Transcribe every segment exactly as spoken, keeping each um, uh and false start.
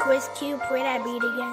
Twist Cube, play that beat again.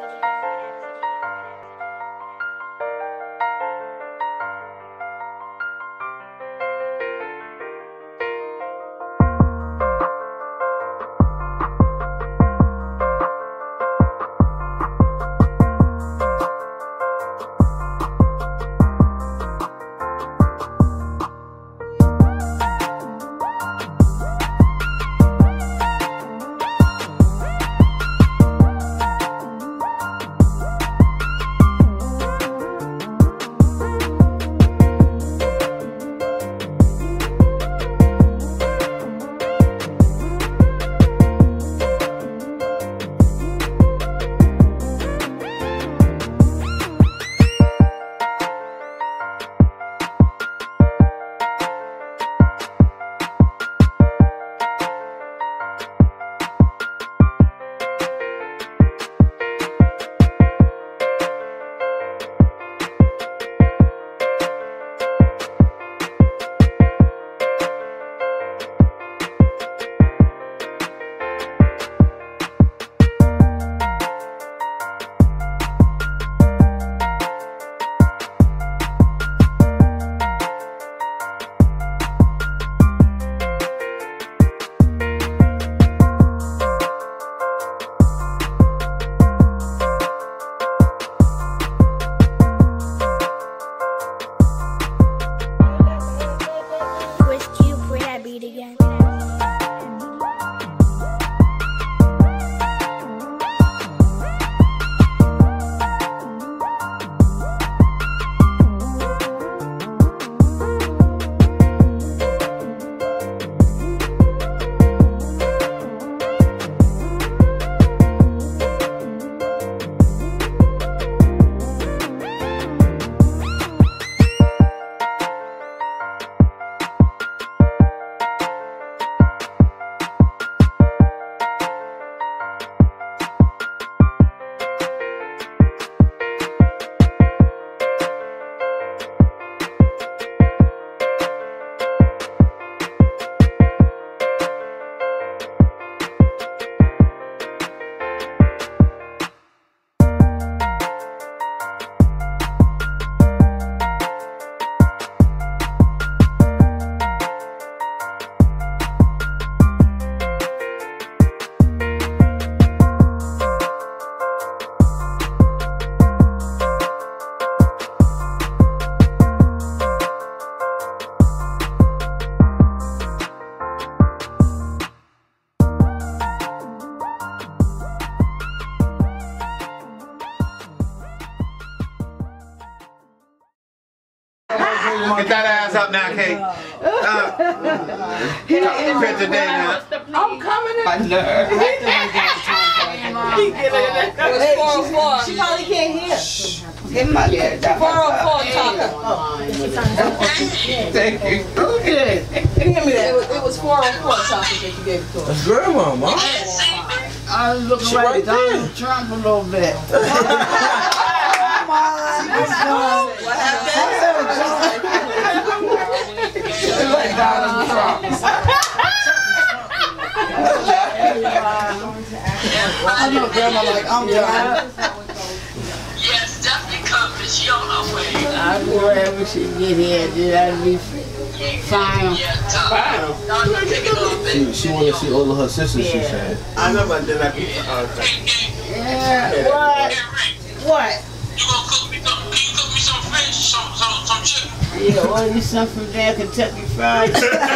Get that ass up now, Kate. Uh, picture day now. I'm coming in. I know. It was four oh four. She probably can't hear. four oh four talking. Thank you. Okay. Give me that. It was, it was four oh four talking that you gave it to us. That's grandma, Mom. I was looking right at Donald Trump a little bit. What happened? Like Donald Trump. I know grandma like I'm done. Yes, definitely come, but she on her way. I'll be wherever she get here, dude. I'll be fine. Yeah, fine. She, she wanted to see all of her sisters, she said. I know about that. Yeah, what? What? You gonna cook me some, can you cook me some fish, some, some, some chicken? Yeah, order you some from there, Kentucky Fried Chicken. I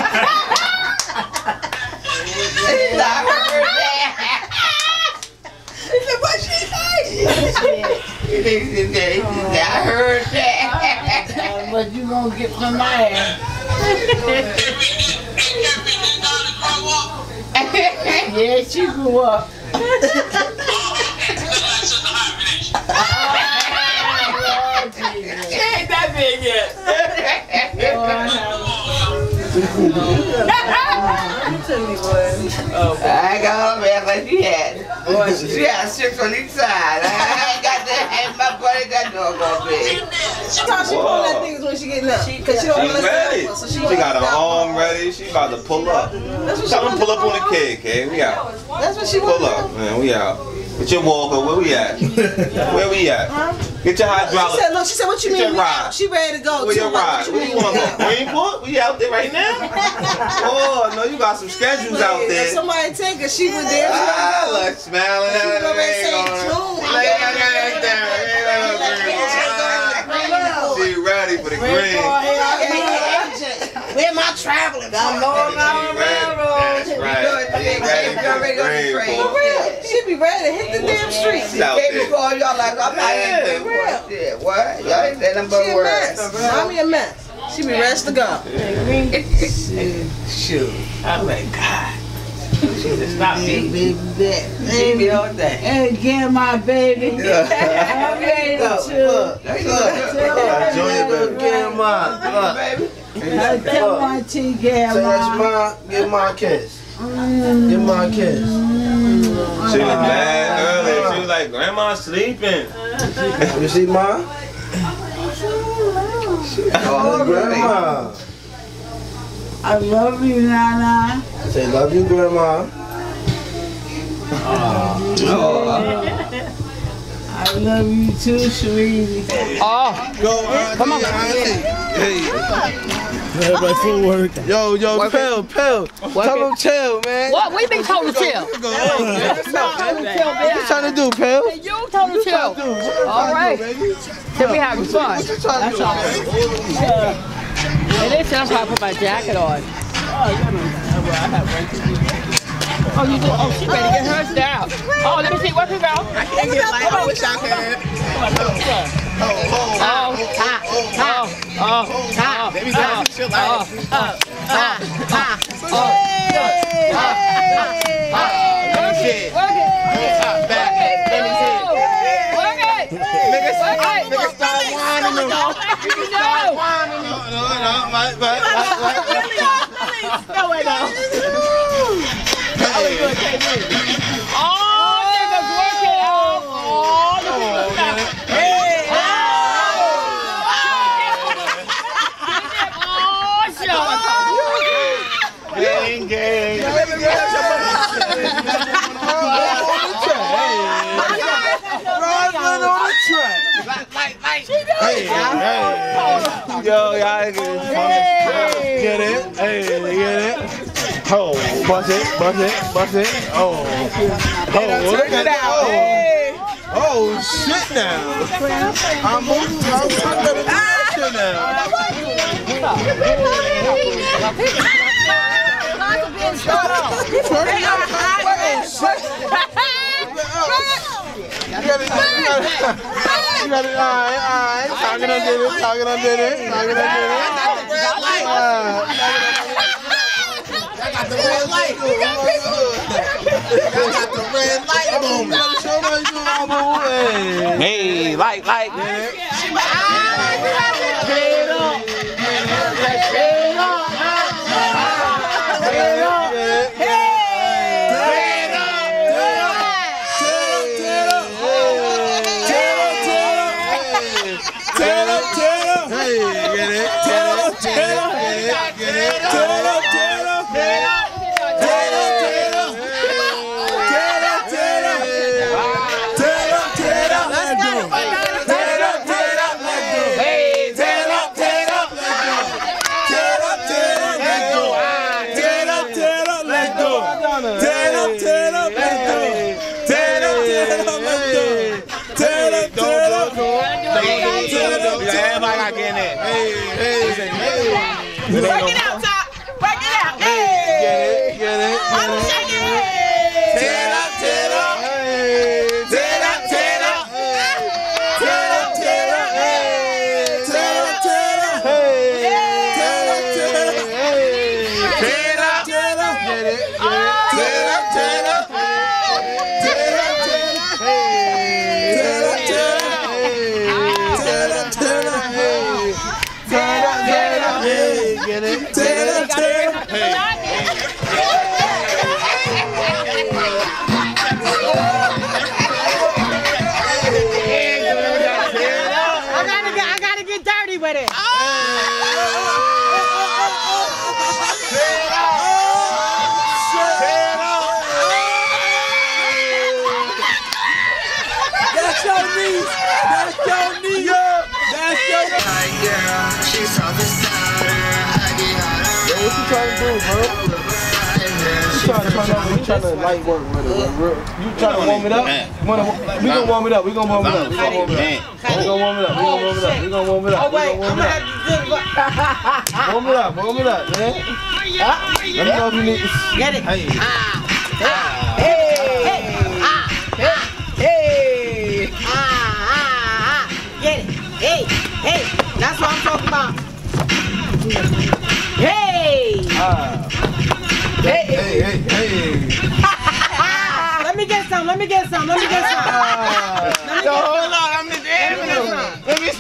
heard that. He said, what she say? I heard that. But you gonna get some ass. Yeah, she grew up. Ain't that big yet. I got her back like she had. She had six on each side. I ain't got that. My buddy got dog on big. Sometimes she pull that things when she getting up. Cause she don't She's want to ready. so She got her arm ready. She about to pull up. Tell them pull up on the kid, kid. We out. That's what she Pull up, man. We out. Get your walker. Where we at? Where we at? Get your hydraulic. She said, no, she said, what you Get mean? your We ride. out. She ready to go. Where too. your ride? What Where you want to go? Greenport? We out there right now? Oh, no, you got some schedules out If there. somebody take her, she was there. Ah, look, smiling at her. She was say June. She ready for the green. Where my traveling? I'm going on the railroad. That's right. She ready for the green. For real. She be ready to hit the damn streets. She's out there. Y'all like, I'm not even real. What? Y'all ain't that number She a word. mess. Mommy a mess. She be ready to go. Shoot. Oh my God. She just stop me. Baby, baby, all day. Hey, get my baby. I'm ready to chill. Junior, baby. Get mine. Baby. I tell my T, get Say that's my. mine. Give my kiss. Give my kiss. She was mad earlier. She was like, Grandma's sleeping. You see mine? Oh, grandma. I love you, Nana. Say love you, grandma. I love you too, sweetie. Oh, go come on. Hey. Everybody full work. Yo, yo, Pill, Pill. Tell them chill, man. What? We been told to chill. Go on, man. What you trying to do, Pill? You told to chill. All right. Then we having fun. What you trying to do? It is. That's why I put my jacket on. Oh, you do? Oh, she ready to get hers down. Oh, let me see. Where's her go? I can't get like, I wish I could. Oh, ah, oh, oh, oh, Baby, that's shit like oh, ah, ah, ah, oh, Let me see it. work it. Back. Let me see it. Work it. Niggas, niggas start whining them. No. Start whining them. No, no, my, my, my, No way, no. That was good, K B. Oh, niggas working out. Oh, look at that. Hey. Oh, shit. Gang, gang. Rodman on the track. Hey, hey. Yo, y'all get it. Get it? Hey, get it? Oh, bust it, bust it, bust it. Oh, oh, look at that. Oh, oh shit now. I'm moving. I'm trying to do that shit now. You got it, you got it, you got it, alright, alright. Talking under it, talking under it, talking under it. I got the red light. I got the red light boom. Hey, like, like. Work it out, Top. Work it out. Hey. Get it, get it. I'm shaking it. Tear it up, tear it up. Tear it up, tear it up. Tear it up, tear it up. Tear it up, tear it up. Tear it up, tear it up. Tear it up. Tear it up. Get it, get it. Tear it up, tear it up. Tear it up, tear it up. Tear it up, tear it up. Tear it up, tear it up. Tear it up, tear it up. Get it. Tear it up, tear it up. I gotta get, I gotta get niece. That's your niece. That's your niece. Yo, what you trying to do, bro? You trying to turn up? You trying to light work with it? Bro. You trying to warm it up? Wanna, we gonna warm it up. We gonna warm it up. We gonna warm it up. We gonna warm it up. We gonna warm it up. We gonna warm it up. Oh wait, I'm gonna have to do Warm it up. Warm it up, man. Let me know if you need. Get it. Hey. Ah. Hey. Hey. Ah. Hey. Ah. Ah. Ah. Get it. Hey. Hey. That's what I'm talking about. Hey. Ah. Hey. Hey. Hey. Hey. Let me get some. Let me get some. Let me get some. Ah. Yo, hold on. I'm just Let me get some. Let me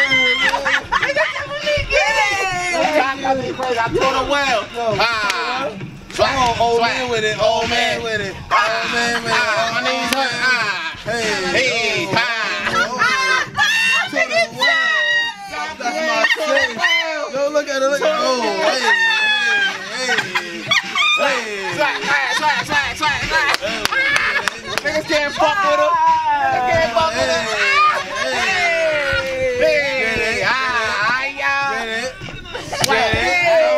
I told her well. Ah. Come on, old man with it. Old man with it. Old man with it. Ah. My knees hurt. Ah. Hey. Hey. Ah. That's my shit. Yo, look at it. Look at it. Oh, hey. Hey. Hey. Swag, swag, swag, swag, swag, swag. Niggas can't fuck with her. Niggas can't fuck with her. Hey. Hey. Ah. Yeah. Get it. Swag. Hey.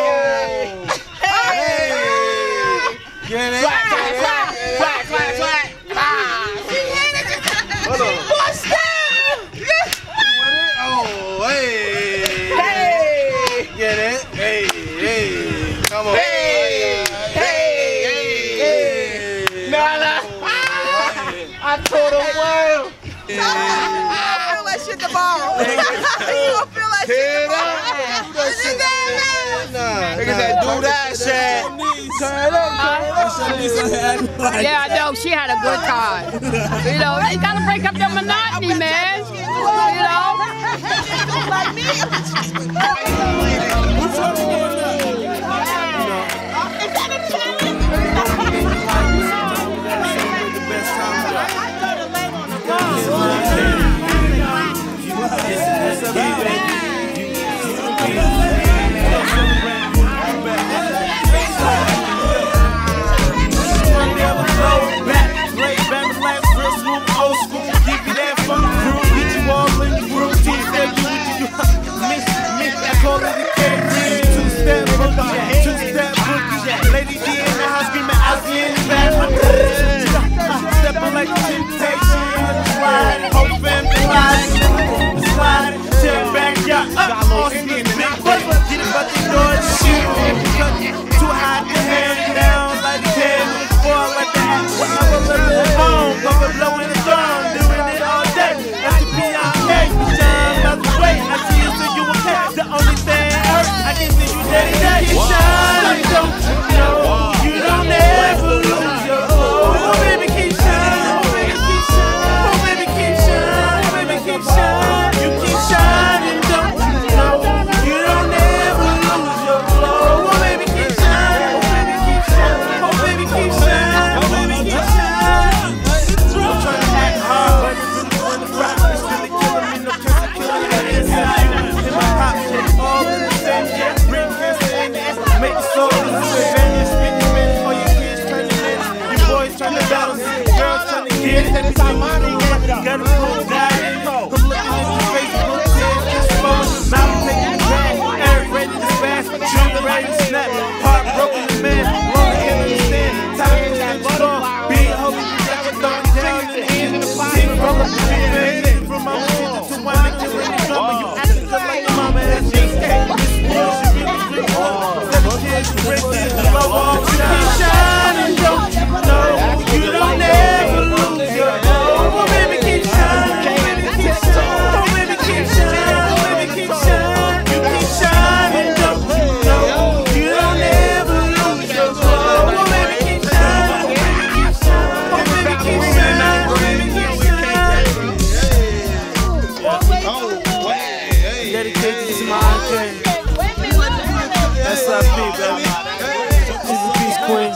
Get it. Swag, swag, swag, swag, swag, swag. Ah. Hold on. What's that? Oh, hey. Hey. Get it. Hey. Hey. Come on. Hey. Hey. Hey. Nah, nah. I told him well. You don't feel that shit tomorrow. You don't feel that shit tomorrow. Niggas that do that shit. Turn up, turn up. Yeah, I know. She had a good time. You know, you gotta break up the monotony, man. You know? Like me. That's up, baby. This is Peace Queen.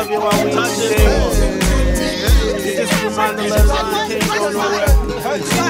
love you while we touch it. Just a reminder, let us know you can't go nowhere.